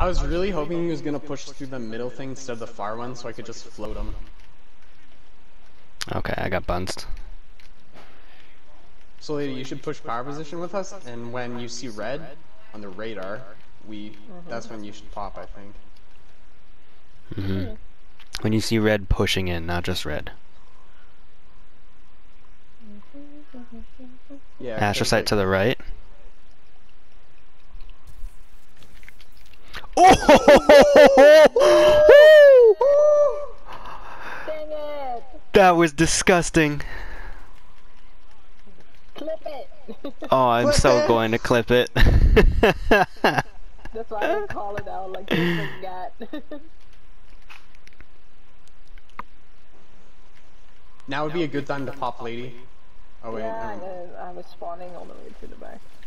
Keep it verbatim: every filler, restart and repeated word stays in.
I was really hoping he was gonna push through the middle thing instead of the far one, so I could just float him. Okay, I got bunced. So lady, you should push power position with us, and when you see red on the radar, we mm-hmm. that's when you should pop, I think. Mm-hmm. When you see red pushing in, not just red. Yeah. Astrocyte to the right. Oh! Dang it! That was disgusting. Clip it. Oh, I'm Clip so it. going to clip it. That's why I don't call it out like you forgot. Now would be a good time to pop lady. Oh wait. Yeah, Um, I, I was spawning all the way to the back.